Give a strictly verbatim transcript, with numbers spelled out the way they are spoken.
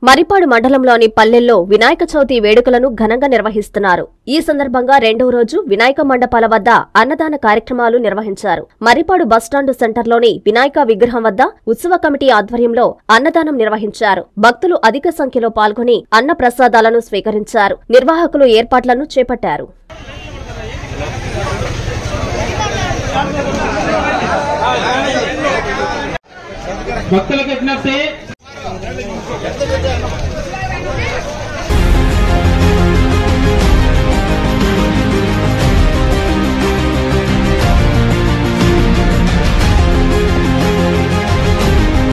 మర్రిపాడు మండలంలోని పల్లెల్లో వినాయక చవితి వేడుకలను ఘనంగా నిర్వహిస్తున్నారు. ఈ సందర్భంగా రెండవ రోజు వినాయక మండపాల వద్ద అన్నదాన కార్యక్రమాలు నిర్వహించారు. మర్రిపాడు బస్టాండు సెంటర్లోని వినాయక విగ్రహం వద్ద ఉత్సవ కమిటీ ఆధ్వర్యంలో అన్నదానం నిర్వహించారు. భక్తులు అధిక సంఖ్యలో పాల్గొని అన్న ప్రసాదాలను స్వీకరించారు. నిర్వాహకులు ఏర్పాట్లను చేపట్టారు. భక్తులకు విజ్ఞప్తి